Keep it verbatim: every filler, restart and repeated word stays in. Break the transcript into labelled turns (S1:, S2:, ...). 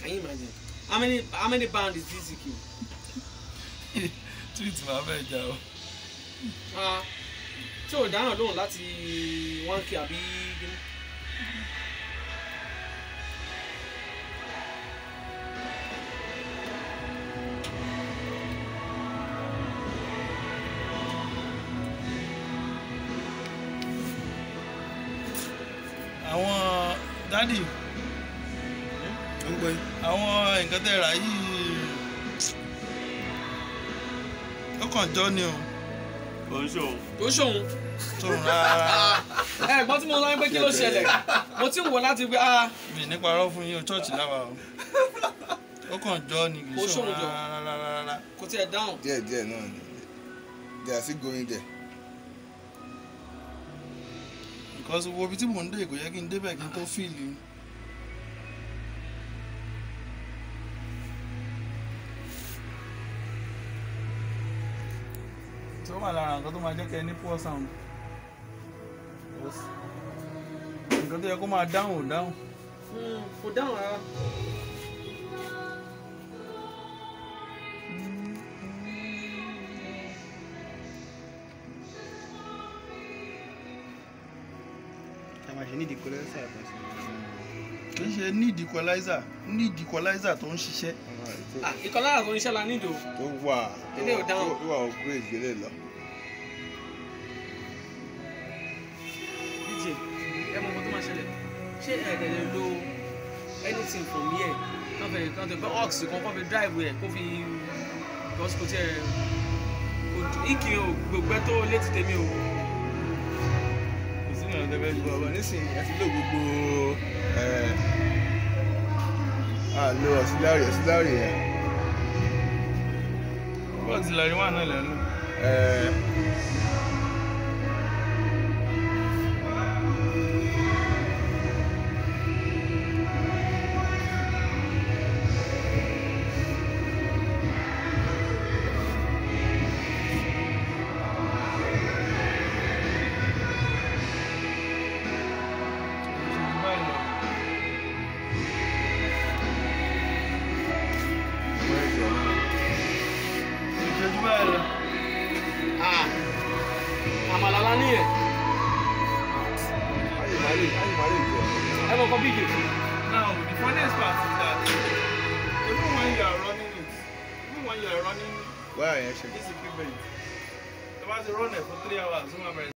S1: Can you imagine? How many how many pounds is this Q?
S2: Tweet my bad, Joe.
S1: Ah, so down alone láti one K àbí.
S2: Àwọn dádì
S3: ń gbé
S2: àwọn nǹkan tẹ́ ra yìí ó kàn jọ ni o.
S3: kò ń ṣòun.
S1: Kò ṣòun.
S2: Ṣòun rárá.
S1: Ẹ gbọ́n tí mo lọ pé kí ló ṣẹlẹ̀? Mo ti ń wò láti pé ah.
S2: Mi ní parọ́ fún yín o, chọ́ọ̀chì láwa o. Ó kàn jọ ni kì í ṣòun rárá.
S1: Kò tiẹ̀ dáhùn.
S4: díẹ̀ díẹ̀ náà ni they are still going there.
S2: Because wo ibi tí mò ń dé kò yẹ kí n débẹ̀ kí n tó fíìlì. Tí ó wà lára nǹkan tó máa jẹ́ kẹ́ ní poor sound. Nǹkan tó yẹ kó máa dáhùn ò dáhùn.
S1: Kò dáhùn rárá.
S3: ṣe need equalizer kan sí.
S2: Kì í ṣe need equalizer, need equalizer tó ń ṣiṣẹ́.
S1: Ah, equalizer tó ń ṣiṣẹ́ la need o.
S4: tó wà tó wà upgrade gbélé lọ.
S1: D J, ẹ mọ nǹkan tó máa ṣẹlẹ̀, ṣé ẹ tẹ̀lé lo anything from here náà fẹ́ kí wọ́n tẹ̀ fẹ́ ox kan kó fi drive ẹ̀ kó fi kó tiẹ̀ ìkì o gbogbo ẹ tó létí tèmi o.
S4: Ọ̀dẹ̀bẹ̀ ju ọ̀rọ̀ nísìnyí àti lò gbogbo àlò ọ̀sílárì ọ̀sílárì yẹn.
S2: Bọ́ọ̀sì làrí wà náà lẹ́nu.
S1: Ah, àmàlà la ní ẹ̀. Ẹ mọ̀ kọ́ bíjì.
S2: Now, the funniest part is that even when you are running it, even when you are running
S4: why are you
S2: this equipment, you must run it for three hours.